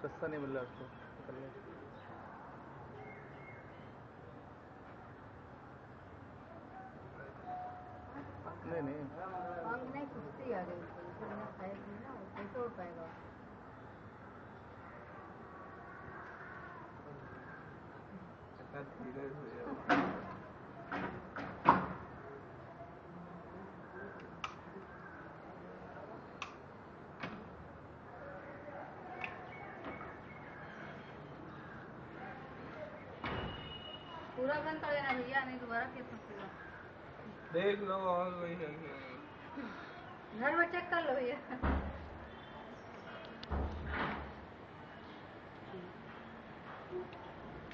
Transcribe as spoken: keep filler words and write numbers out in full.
हिस्सा नहीं मिल रहा उसको करने। नहीं नहीं मांग नहीं कुश्ती आ गई थी तो मैंने खाया नहीं ना कैसे उठ पाएगा। पूरा बंद कर देना भैया नहीं दोबारा केस फंसेगा। देख लो और वही घर में चेक कर लो भैया।